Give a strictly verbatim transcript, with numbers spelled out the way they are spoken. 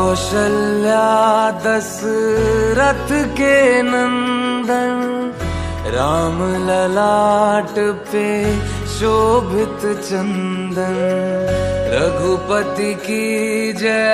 कौशल्या दशरथ के नंदन, राम ललाट पे शोभित चंदन, रघुपति की जय।